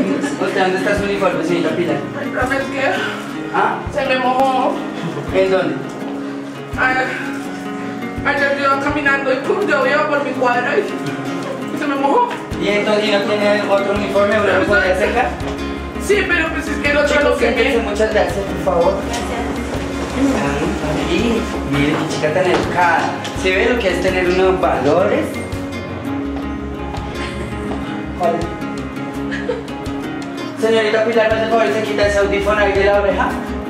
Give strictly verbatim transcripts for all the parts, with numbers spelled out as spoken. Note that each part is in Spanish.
¿Dónde está su uniforme, señorita Pilar? ¿Sabes qué? ¿Ah? Se me mojó. ¿En dónde? Ayer, ayer yo iba caminando y pum, yo iba por mi cuadra y se me mojó. ¿Y entonces no tiene otro uniforme? ¿Uno lo podría secar? Sí, pero pues es que el otro Chicos, lo quemé. siéntense, muchas gracias, por favor. Y mire qué chica tan educada. ¿Se ve lo que es tener unos valores? Vale. Señorita Pilar, ¿me hace favor y se quita ese audífono ahí de la oreja?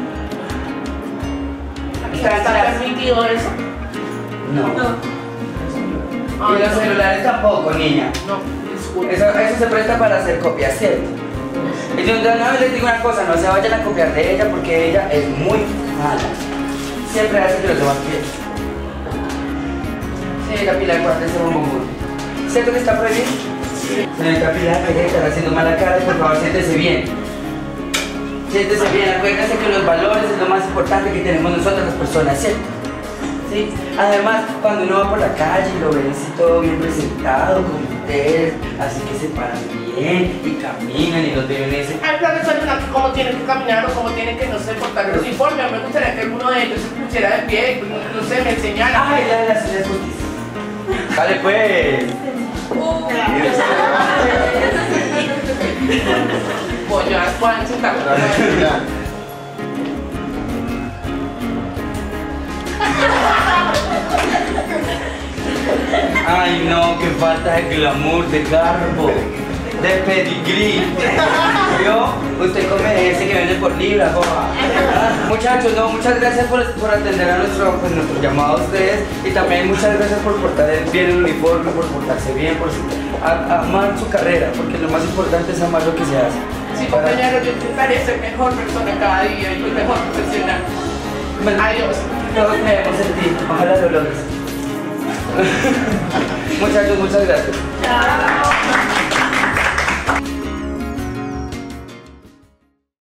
¿Está, está permitido eso? No. No. Y los celulares tampoco, niña. No, disculpe. Eso, eso se presta para hacer copias, ¿cierto? Y yo una vez les digo una cosa, no se vayan a copiar de ella porque ella es muy mala. Siempre hace que los demás piensen. Señorita Pilar, guárdese un bombón. ¿Cierto que está prohibido? Sí. Señorita Pilar, hay que estar haciendo mala cara, por favor, siéntese bien. Siéntese bien, acuérdense que los valores es lo más importante que tenemos nosotros las personas, ¿cierto? ¿Sí? Además, cuando uno va por la calle y lo ven así todo bien presentado, con ustedes, así que se paran bien y caminan y los ven y dicen, Hay profesores aquí cómo tienen que caminar o cómo tienen que, no sé, portar el uniforme. Me gustaría que alguno de ellos se pusiera de pie, pues, no, no sé, me enseñara. ¡ay, la de la ciudad de justicia! ¡Dale pues! Voy a Juan, sentar. ¡Ay no, qué falta de glamour, de garbo, de pedigrí! ¿Vio? Usted come ese que vende por libra, boba. Ah, muchachos, no, muchas gracias por, por atender a nuestro, pues, nuestro llamado a ustedes y también muchas gracias por portar bien el uniforme, por portarse bien, por a, a amar su carrera, porque lo más importante es amar lo que se hace. Sí, compañero, yo intentaré ser mejor persona cada día y mejor profesional. Bueno, Adiós. todos creemos en ti, ojalá lo logres. Muchachos, muchas gracias. Chao.